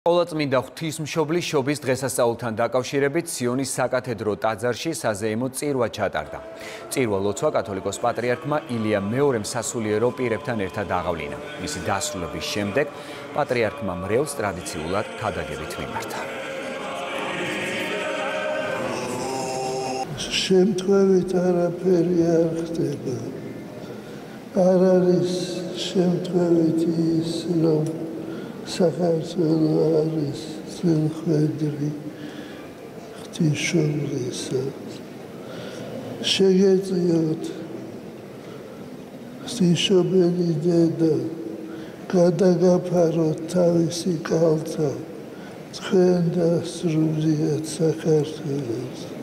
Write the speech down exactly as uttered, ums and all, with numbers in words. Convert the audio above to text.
ყოვლადწმინდა ღვთისმშობლის შობის დღესასწაულთან დაკავშირებით სიონის საკათედრო ტაძარში საზეიმო წირვა ჩატარდა. წირვა ლოცვა კათოლიკოს პატრიარქმა ილია მეორემ სასულიერო პირებთან ერთად აღავლინა. მისი დასრულების შემდეგ პატრიარქმა მრევლს ტრადიციულად ქადაგებით მიმართა. შემთხვევით არაფერი არ ხდება. არ არის შემთხვევით ის, რომ საქართველო არის ძველხვედრი ღვთისმშობლისა. შეგეწიოთ ღვთისმშობელი დედა გადაგაფაროთ თავისი კალთა თქვენ და სრულიად საქართველოს.